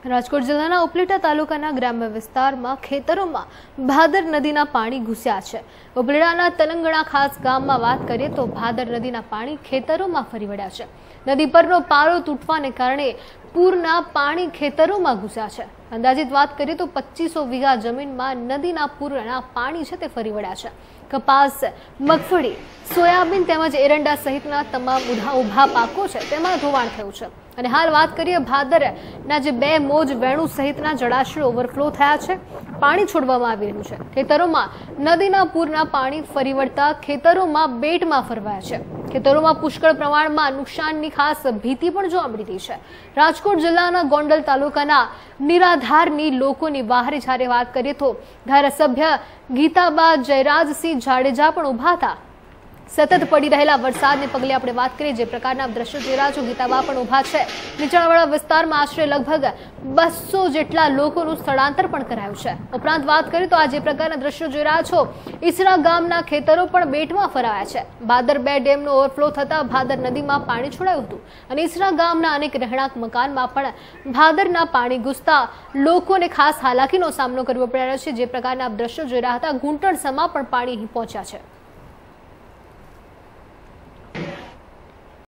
રાજકોટ જિલ્લાના ઉપલેટા તાલુકાના ગ્રામ્ય વિસ્તારમાં ખેતરોમાં ભાદર નદીના પાણી ઘૂસ્યા છે। ઉપલેટાના તલંગણા ખાસ ગામમાં વાત કરીએ તો ભાદર નદીના પાણી ખેતરોમાં ફરી વળ્યા છે। નદી પરનો પાળો તૂટવાને કારણે પૂરના પાણી ખેતરોમાં ઘૂસ્યા છે। અંદાજિત વાત કરીએ તો 2500 વીઘા જમીનમાં નદીના પૂરના પાણી છે તે ફરી વળ્યા છે। કપાસ, મગફળી, સોયાબીન તેમજ એરંડા સહિતના તમામ ઊભા પાકો છે તેમાં ધોવાણ થયું છે। અને હાલ વાત કરીએ ભાદરના જે 2 મોજ, વેણુ સહિતના જળાશયો ઓવરફ્લો થયા છે, પાણી છોડવામાં આવી રહ્યું છે। ખેતરોમાં નદીના પૂરના પાણી ફરી વળતા ખેતરોમાં બેટમાં ફરવાયા છે। ખેતરોમાં પુષ્કળ પ્રમાણમાં નુકસાનની ખાસ ભીતિ પણ જોવા મળી રહી છે। રાજકોટ જિલ્લાના ગોંડલ તાલુકાના નિરાધારની લોકોની બહાર જ્યારે વાત કરીએ તો ધારાસભ્ય ગીતાબા જયરાજસિંહ જાડેજા પણ ઉભા હતા। સતત પડી રહેલા વરસાદને પગલે આપણે વાત કરીએ જે પ્રકારના દ્રશ્યો જોઈ રહ્યા છો, ગીતાબા પણ ઉભા છે। નીચાણવાળા વિસ્તારમાં આશરે લગભગ 200 જેટલા લોકોનું સ્થળાંતર પણ કરાયું છે। ઉપરાંત વાત કરીએ તો આ જે પ્રકારના દ્રશ્યો જોઈ રહ્યા છો, ઈસરા ગામના ખેતરો પણ બેટમાં ફરાયા છે। ભાદર 2 ડેમનો ઓવરફ્લો થતા ભાદર નદીમાં પાણી છોડાયું હતું અને ઈસરા ગામના અનેક રહેણાંક મકાનમાં પણ ભાદરના પાણી ઘૂસતા લોકોને ખાસ હાલાકીનો સામનો કરવો પડી રહ્યો છે। જે પ્રકારના દ્રશ્યો જોઈ રહ્યા હતા, ઘૂંટણસમાં પણ પાણી અહીં પહોંચ્યા છે।